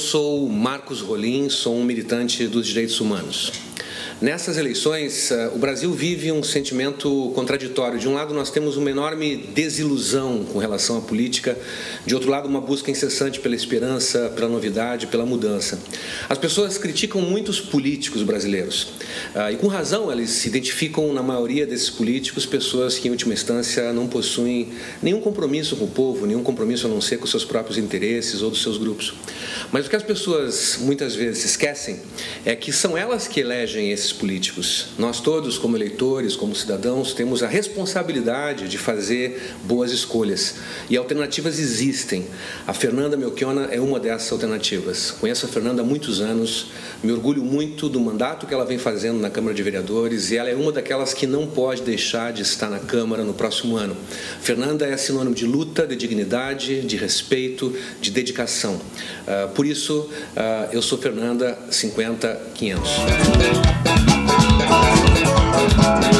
sou Marcos Rolim, sou um militante dos direitos humanos. Nessas eleições, o Brasil vive um sentimento contraditório. De um lado, nós temos uma enorme desilusão com relação à política. De outro lado, uma busca incessante pela esperança, pela novidade, pela mudança. As pessoas criticam muito os políticos brasileiros. E com razão, elas se identificam, na maioria desses políticos, pessoas que, em última instância, não possuem nenhum compromisso com o povo, nenhum compromisso a não ser com seus próprios interesses ou dos seus grupos. Mas o que as pessoas, muitas vezes, esquecem é que são elas que elegem esses políticos. Nós todos, como eleitores, como cidadãos, temos a responsabilidade de fazer boas escolhas. E alternativas existem. A Fernanda Melchiona é uma dessas alternativas. Conheço a Fernanda há muitos anos, me orgulho muito do mandato que ela vem fazendo na Câmara de Vereadores e ela é uma daquelas que não pode deixar de estar na Câmara no próximo ano. Fernanda é sinônimo de luta, de dignidade, de respeito, de dedicação. Por isso, eu sou Fernanda 50500.